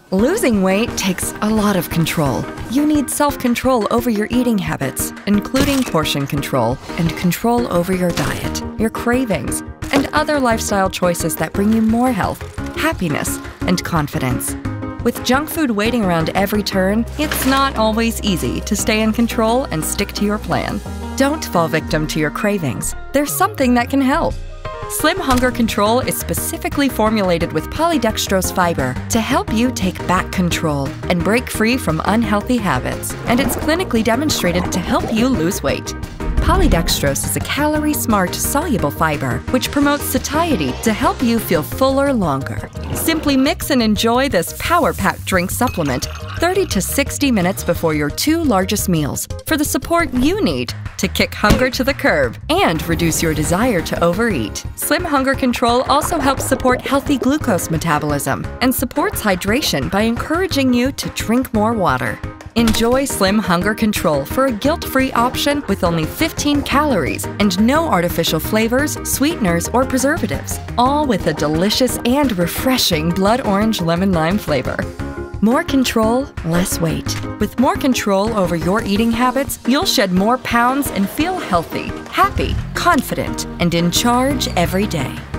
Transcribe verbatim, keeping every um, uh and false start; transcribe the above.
Losing weight takes a lot of control. You need self-control over your eating habits, including portion control and control over your diet, your cravings, and other lifestyle choices that bring you more health, happiness, and confidence. With junk food waiting around every turn, it's not always easy to stay in control and stick to your plan. Don't fall victim to your cravings. There's something that can help. Slim Hunger Control is specifically formulated with polydextrose fiber to help you take back control and break free from unhealthy habits, and it's clinically demonstrated to help you lose weight. Polydextrose is a calorie-smart, soluble fiber which promotes satiety to help you feel fuller longer. Simply mix and enjoy this power-packed drink supplement thirty to sixty minutes before your two largest meals for the support you need to kick hunger to the curb and reduce your desire to overeat. Slim Hunger Control also helps support healthy glucose metabolism and supports hydration by encouraging you to drink more water. Enjoy Slim Hunger Control for a guilt-free option with only fifteen calories and no artificial flavors, sweeteners, or preservatives, all with a delicious and refreshing blood orange lemon lime flavor. More control, less weight. With more control over your eating habits, you'll shed more pounds and feel healthy, happy, confident, and in charge every day.